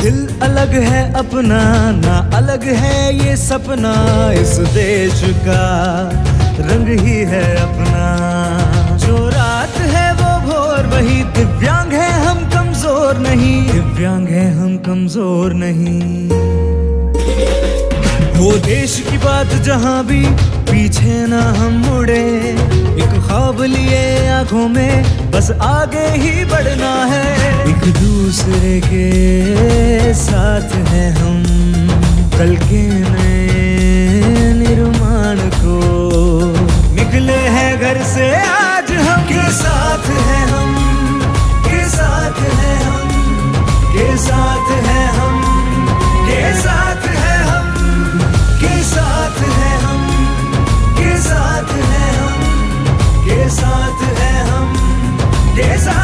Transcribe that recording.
दिल अलग है अपना, ना अलग है ये सपना। इस देश का रंग ही है अपना। जो रात है वो भोर, वही दिव्यांग है हम कमजोर नहीं, दिव्यांग है हम कमजोर नहीं। वो देश की बात जहां भी पीछे ना हम मुड़े, एक ख्वाब लिए आंखों में बस आगे ही बढ़ना है। एक दूसरे के साथ हैं हम, कल के नए निर्माण को निकले हैं घर से आज हम। के साथ हैं हम, के साथ हैं हम, के साथ हैं हम, के साथ हैं हम, के साथ हैं हम, के साथ हैं हम, के साथ हैं हम, के साथ